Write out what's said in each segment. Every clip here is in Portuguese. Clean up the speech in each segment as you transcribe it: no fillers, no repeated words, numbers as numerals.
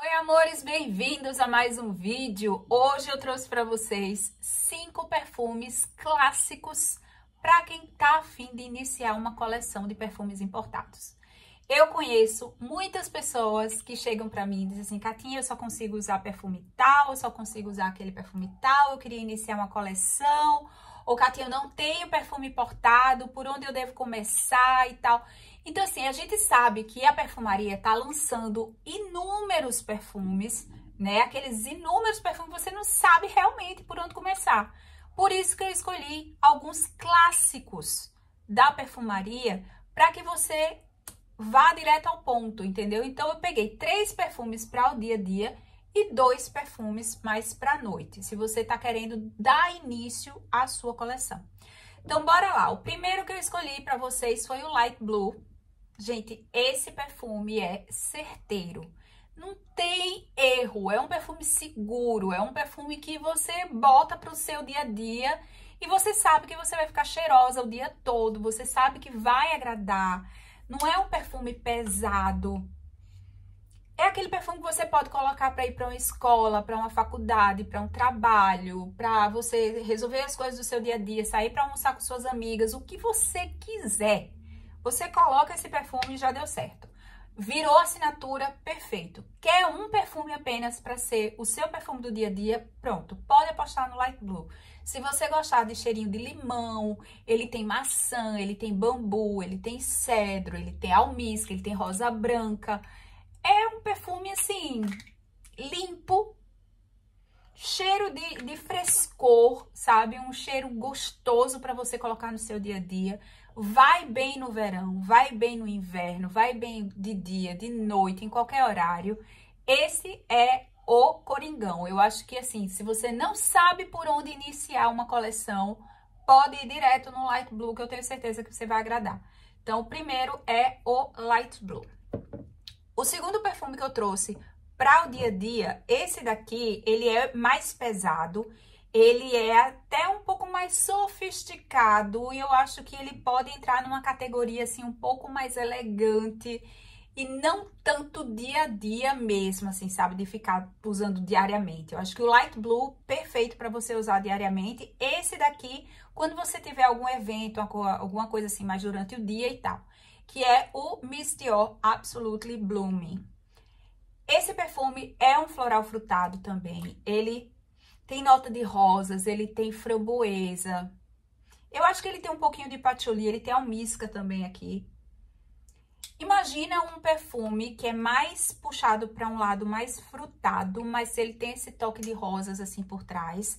Oi, amores, bem-vindos a mais um vídeo. Hoje eu trouxe para vocês 5 perfumes clássicos para quem tá a fim de iniciar uma coleção de perfumes importados. Eu conheço muitas pessoas que chegam para mim e dizem assim: Catinha, eu só consigo usar perfume tal, eu só consigo usar aquele perfume tal, eu queria iniciar uma coleção. Ou, Catinha, eu não tenho perfume importado, por onde eu devo começar e tal. Então, assim, a gente sabe que a perfumaria tá lançando inúmeros perfumes, né? Aqueles inúmeros perfumes que você não sabe realmente por onde começar. Por isso que eu escolhi alguns clássicos da perfumaria para que você vá direto ao ponto, entendeu? Então, eu peguei 3 perfumes para o dia a dia e 2 perfumes mais para a noite, se você tá querendo dar início à sua coleção. Então, bora lá. O primeiro que eu escolhi para vocês foi o Light Blue. Gente, esse perfume é certeiro. Não tem erro. É um perfume seguro. É um perfume que você bota para o seu dia a dia e você sabe que você vai ficar cheirosa o dia todo. Você sabe que vai agradar. Não é um perfume pesado. É aquele perfume que você pode colocar para ir para uma escola, para uma faculdade, para um trabalho, para você resolver as coisas do seu dia a dia, sair para almoçar com suas amigas, o que você quiser. Você coloca esse perfume e já deu certo. Virou assinatura, perfeito. Quer um perfume apenas para ser o seu perfume do dia a dia? Pronto, pode apostar no Light Blue. Se você gostar de cheirinho de limão, ele tem maçã, ele tem bambu, ele tem cedro, ele tem almíscar, ele tem rosa branca. É um perfume, assim, limpo, cheiro de frescor, sabe? Um cheiro gostoso para você colocar no seu dia a dia. Vai bem no verão, vai bem no inverno, vai bem de dia, de noite, em qualquer horário. Esse é o Coringão. Eu acho que, assim, se você não sabe por onde iniciar uma coleção, pode ir direto no Light Blue, que eu tenho certeza que você vai agradar. Então, o primeiro é o Light Blue. O segundo perfume que eu trouxe para o dia a dia, esse daqui, ele é mais pesado, ele é até um pouco mais sofisticado e eu acho que ele pode entrar numa categoria assim um pouco mais elegante e não tanto dia a dia mesmo, assim, sabe, de ficar usando diariamente. Eu acho que o Light Blue, perfeito para você usar diariamente. Esse daqui, quando você tiver algum evento, alguma coisa assim mais durante o dia e tal, que é o Miss Dior Absolutely Blooming. Esse perfume é um floral frutado também. Ele tem nota de rosas, ele tem framboesa. Eu acho que ele tem um pouquinho de patchouli, ele tem almíscar também aqui. Imagina um perfume que é mais puxado para um lado mais frutado, mas ele tem esse toque de rosas assim por trás.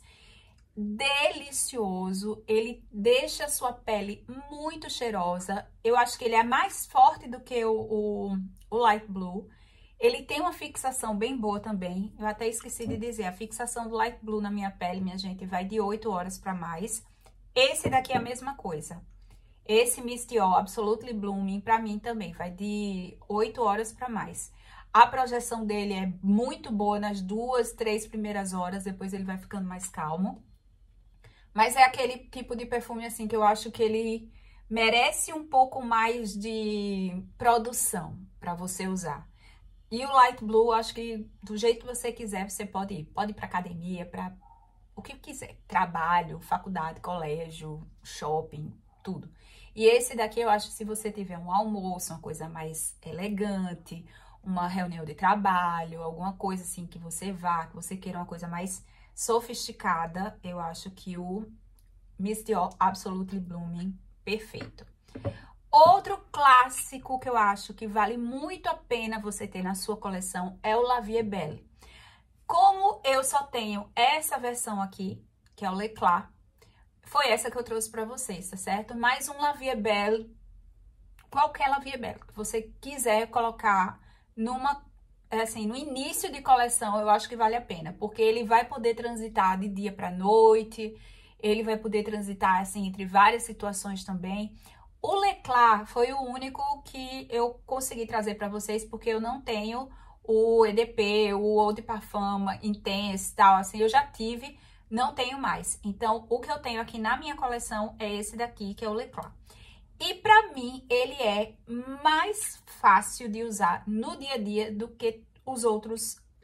Delicioso, ele deixa a sua pele muito cheirosa. Eu acho que ele é mais forte do que o Light Blue. Ele tem uma fixação bem boa também. Eu até esqueci de dizer, a fixação do Light Blue na minha pele, minha gente, vai de 8 horas para mais. Esse daqui é a mesma coisa. Esse Miss Dior Absolutely Blooming, para mim também, vai de 8 horas para mais. A projeção dele é muito boa nas 2, 3 primeiras horas, depois ele vai ficando mais calmo. Mas é aquele tipo de perfume, assim, que eu acho que ele merece um pouco mais de produção para você usar. E o Light Blue, acho que do jeito que você quiser, você pode ir. Pode ir pra academia, pra o que quiser. Trabalho, faculdade, colégio, shopping, tudo. E esse daqui, eu acho que se você tiver um almoço, uma coisa mais elegante, uma reunião de trabalho, alguma coisa assim que você vá, que você queira uma coisa mais sofisticada, eu acho que o Miss Dior Absolutely Blooming, perfeito. Outro clássico que eu acho que vale muito a pena você ter na sua coleção é o La Vie Belle. Como eu só tenho essa versão aqui, que é o L'Eclat, foi essa que eu trouxe pra vocês, tá certo? Mais um La Vie Belle, qualquer La Vie Belle que você quiser colocar numa, assim, no início de coleção, eu acho que vale a pena, porque ele vai poder transitar de dia pra noite, ele vai poder transitar, assim, entre várias situações também. O L'Eclat foi o único que eu consegui trazer para vocês, porque eu não tenho o EDP, o Eau de Parfum Intense e tal, assim, eu já tive, não tenho mais. Então, o que eu tenho aqui na minha coleção é esse daqui, que é o L'Eclat. E pra mim, ele é mais fácil de usar no dia a dia do que os outros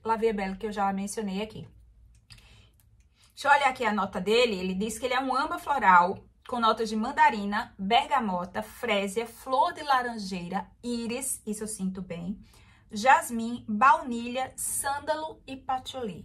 La Vie Belle, que eu já mencionei aqui. Deixa eu olhar aqui a nota dele. Ele diz que ele é um âmbar floral com notas de mandarina, bergamota, frésia, flor de laranjeira, íris, isso eu sinto bem, jasmim, baunilha, sândalo e patchouli.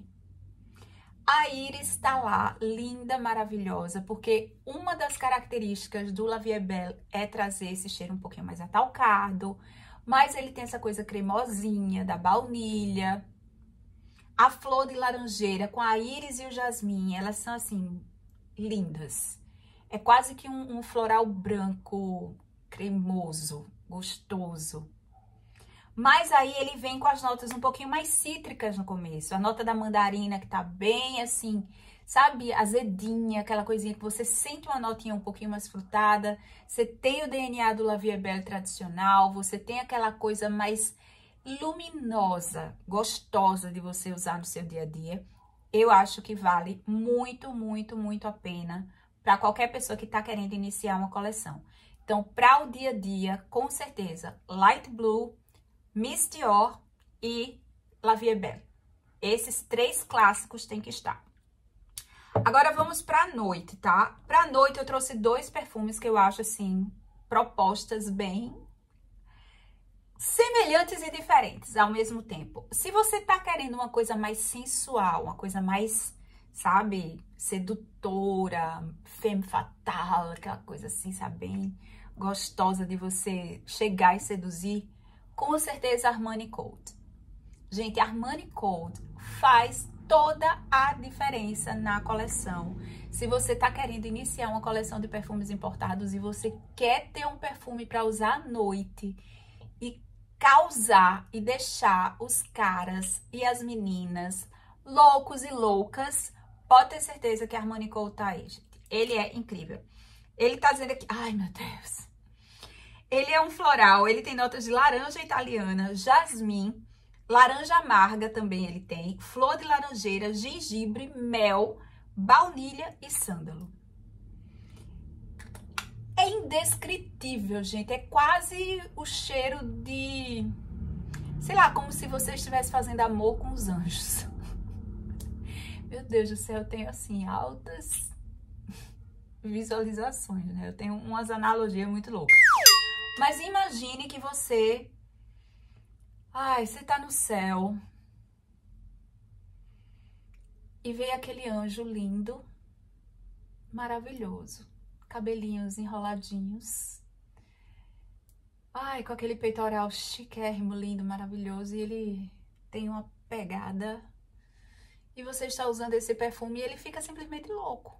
A íris tá lá, linda, maravilhosa, porque uma das características do La Vie Belle é trazer esse cheiro um pouquinho mais atalcado, mas ele tem essa coisa cremosinha da baunilha. A flor de laranjeira com a íris e o jasmim, elas são assim, lindas. É quase que um floral branco, cremoso, gostoso. Mas aí ele vem com as notas um pouquinho mais cítricas no começo. A nota da mandarina que tá bem assim, sabe, azedinha, aquela coisinha que você sente uma notinha um pouquinho mais frutada. Você tem o DNA do La Vie Belle tradicional, você tem aquela coisa mais luminosa, gostosa de você usar no seu dia a dia. Eu acho que vale muito, muito, muito a pena para qualquer pessoa que tá querendo iniciar uma coleção. Então, para o dia a dia, com certeza, Light Blue, Miss Dior e La Vie Belle. Esses 3 clássicos tem que estar. Agora vamos pra noite, tá? Pra noite eu trouxe 2 perfumes que eu acho, assim, propostas bem semelhantes e diferentes ao mesmo tempo. Se você tá querendo uma coisa mais sensual, uma coisa mais, sabe, sedutora, femme fatale, aquela coisa assim, sabe, bem gostosa de você chegar e seduzir, com certeza Armani Code. Gente, Armani Code faz toda a diferença na coleção. Se você tá querendo iniciar uma coleção de perfumes importados e você quer ter um perfume para usar à noite e causar e deixar os caras e as meninas loucos e loucas, pode ter certeza que Armani Code tá aí, gente. Ele é incrível. Ele tá dizendo aqui, ai meu Deus. Ele é um floral, ele tem notas de laranja italiana, jasmim, laranja amarga também ele tem, flor de laranjeira, gengibre, mel, baunilha e sândalo. É indescritível, gente. É quase o cheiro de, sei lá, como se você estivesse fazendo amor com os anjos. Meu Deus do céu, eu tenho assim altas visualizações, né? Eu tenho umas analogias muito loucas. Mas imagine que você... Ai, você tá no céu. E vê aquele anjo lindo, maravilhoso. Cabelinhos enroladinhos. Ai, com aquele peitoral chiquérrimo, lindo, maravilhoso. E ele tem uma pegada. E você está usando esse perfume e ele fica simplesmente louco.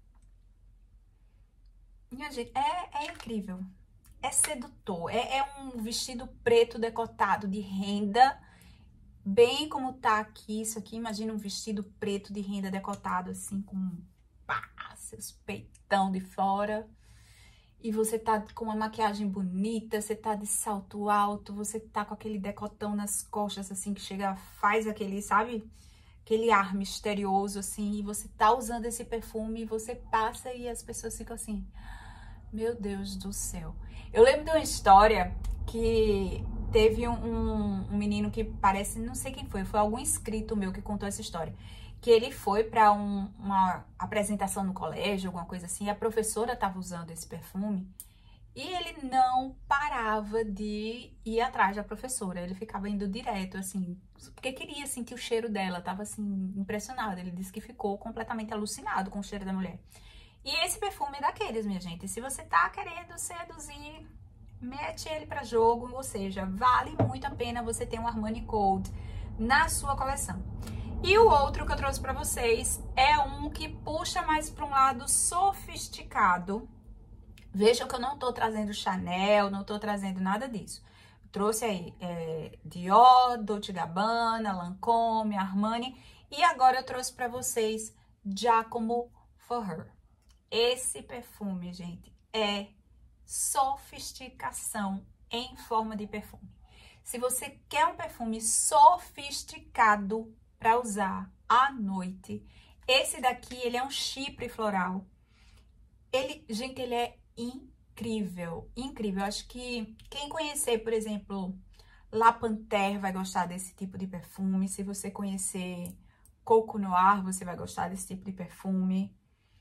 Minha gente, é incrível. É sedutor, é um vestido preto decotado de renda, bem como tá aqui, isso aqui, imagina um vestido preto de renda decotado assim, com pá, seus peitão de fora, e você tá com uma maquiagem bonita, você tá de salto alto, você tá com aquele decotão nas costas, assim, que chega, faz aquele, sabe, aquele ar misterioso, assim, e você tá usando esse perfume, e você passa e as pessoas ficam assim... Meu Deus do céu. Eu lembro de uma história que teve um menino que parece, não sei quem foi algum inscrito meu que contou essa história. Que ele foi para uma apresentação no colégio, alguma coisa assim, e a professora estava usando esse perfume e ele não parava de ir atrás da professora. Ele ficava indo direto, assim, porque queria sentir o cheiro dela, tava assim, impressionado. Ele disse que ficou completamente alucinado com o cheiro da mulher. E esse perfume é daqueles, minha gente. Se você tá querendo seduzir, mete ele pra jogo. Ou seja, vale muito a pena você ter um Armani Code na sua coleção. E o outro que eu trouxe pra vocês é um que puxa mais pra um lado sofisticado. Vejam que eu não tô trazendo Chanel, não tô trazendo nada disso. Eu trouxe aí Dior, Dolce & Gabbana, Lancôme, Armani. E agora eu trouxe pra vocês Giacomo For Her. Esse perfume, gente, é sofisticação em forma de perfume. Se você quer um perfume sofisticado para usar à noite, esse daqui, ele é um chipre floral. Gente, ele é incrível, incrível. Acho que quem conhecer, por exemplo, La Panthère vai gostar desse tipo de perfume. Se você conhecer Coco Noir, você vai gostar desse tipo de perfume.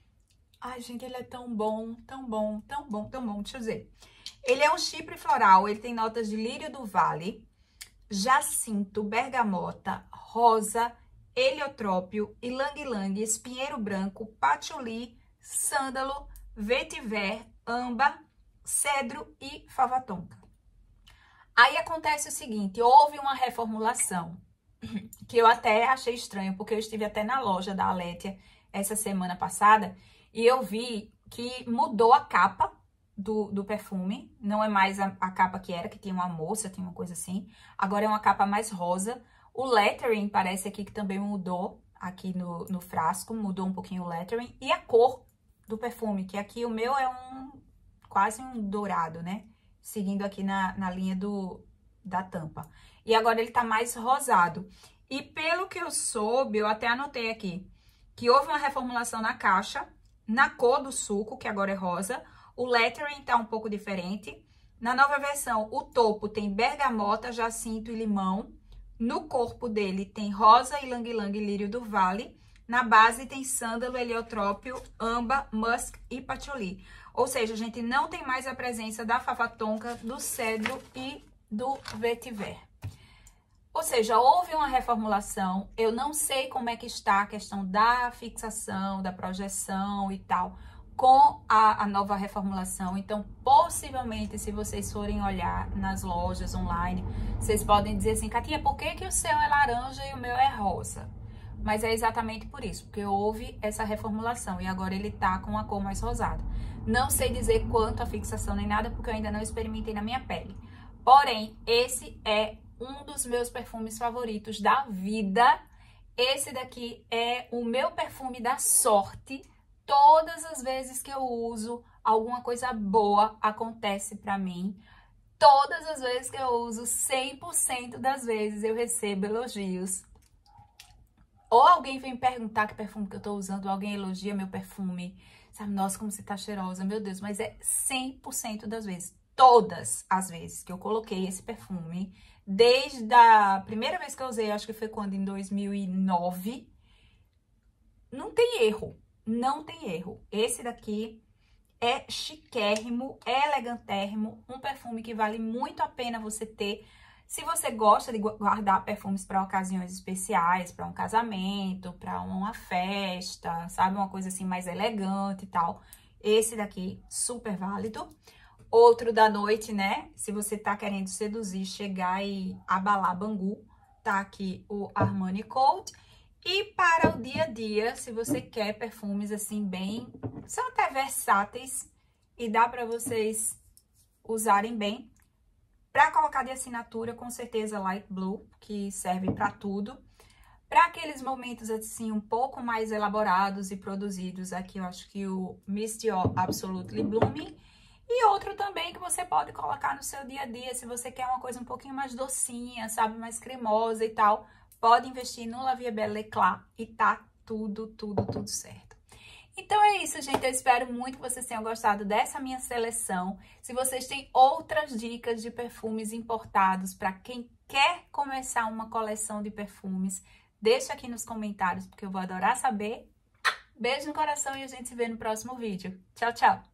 Ai, gente, ele é tão bom, tão bom, tão bom, tão bom. Deixa eu dizer. Ele é um chipre floral, ele tem notas de lírio do vale, jacinto, bergamota, rosa, heliotrópio, ilang-ilang, espinheiro branco, patchouli, sândalo, vetiver, âmbar, cedro e fava tonka. Aí acontece o seguinte, houve uma reformulação, que eu até achei estranho, porque eu estive até na loja da Aletia essa semana passada, e eu vi que mudou a capa do perfume, não é mais a capa que era, que tinha uma moça, tinha uma coisa assim, agora é uma capa mais rosa. O lettering parece aqui que também mudou, aqui no frasco, mudou um pouquinho o lettering, e a cor do perfume, que aqui o meu é quase um dourado, né? Seguindo aqui na linha da tampa. E agora ele tá mais rosado. E pelo que eu soube, eu até anotei aqui, que houve uma reformulação na caixa, na cor do suco, que agora é rosa. O lettering tá um pouco diferente. Na nova versão, o topo tem bergamota, jacinto e limão. No corpo dele tem rosa, ilang-ilang e lírio do vale. Na base tem sândalo, heliotrópio, âmbar, musk e patchouli. Ou seja, a gente não tem mais a presença da fava tonka, do cedro e do vetiver. Ou seja, houve uma reformulação. Eu não sei como é que está a questão da fixação, da projeção e tal, com a nova reformulação. Então, possivelmente, se vocês forem olhar nas lojas online, vocês podem dizer assim, Katinha, por que o seu é laranja e o meu é rosa? Mas é exatamente por isso, porque houve essa reformulação e agora ele tá com a cor mais rosada. Não sei dizer quanto a fixação nem nada, porque eu ainda não experimentei na minha pele. Porém, esse é um dos meus perfumes favoritos da vida. Esse daqui é o meu perfume da sorte. Todas as vezes que eu uso, alguma coisa boa acontece pra mim. Todas as vezes que eu uso, 100% das vezes eu recebo elogios. Ou alguém vem perguntar que perfume que eu tô usando, ou alguém elogia meu perfume. Sabe, nossa, como você tá cheirosa, meu Deus. Mas é 100% das vezes, todas as vezes que eu coloquei esse perfume, desde a primeira vez que eu usei, acho que foi quando, em 2009, não tem erro, não tem erro. Esse daqui é chiquérrimo, é elegantérrimo, um perfume que vale muito a pena você ter. Se você gosta de guardar perfumes para ocasiões especiais, para um casamento, para uma festa, sabe? Uma coisa assim mais elegante e tal. Esse daqui, super válido. Outro da noite, né? Se você tá querendo seduzir, chegar e abalar Bangu, tá aqui o Armani Code. E para o dia a dia, se você quer perfumes assim bem... São até versáteis e dá para vocês usarem bem. Para colocar de assinatura, com certeza Light Blue, que serve para tudo. Para aqueles momentos assim um pouco mais elaborados e produzidos, aqui eu acho que o Misty Absolutely Blooming. E outro também que você pode colocar no seu dia a dia, se você quer uma coisa um pouquinho mais docinha, sabe, mais cremosa e tal, pode investir no La Vie Belle Eclat e tá tudo certo. Então é isso, gente. Eu espero muito que vocês tenham gostado dessa minha seleção. Se vocês têm outras dicas de perfumes importados para quem quer começar uma coleção de perfumes, deixa aqui nos comentários, porque eu vou adorar saber. Beijo no coração e a gente se vê no próximo vídeo. Tchau, tchau!